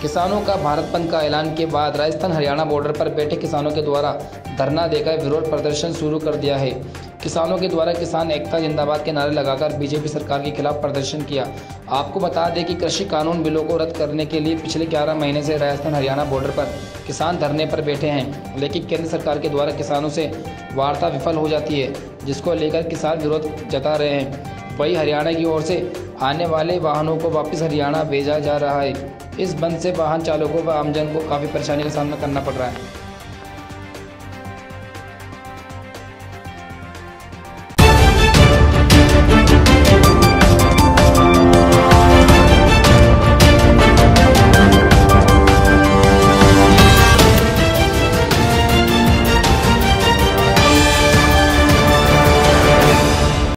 किसानों का भारत बंद का ऐलान के बाद राजस्थान हरियाणा बॉर्डर पर बैठे किसानों के द्वारा धरना देकर विरोध प्रदर्शन शुरू कर दिया है। किसानों के द्वारा किसान एकता जिंदाबाद के नारे लगाकर बीजेपी सरकार के खिलाफ प्रदर्शन किया। आपको बता दें कि कृषि कानून बिलों को रद्द करने के लिए पिछले 11 महीने से राजस्थान हरियाणा बॉर्डर पर किसान धरने पर बैठे हैं, लेकिन केंद्र सरकार के द्वारा किसानों से वार्ता विफल हो जाती है, जिसको लेकर किसान विरोध जता रहे हैं। वहीं हरियाणा की ओर से आने वाले वाहनों को वापस हरियाणा भेजा जा रहा है। इस बंद से वाहन चालकों व आमजन को काफ़ी परेशानी का सामना करना पड़ रहा है।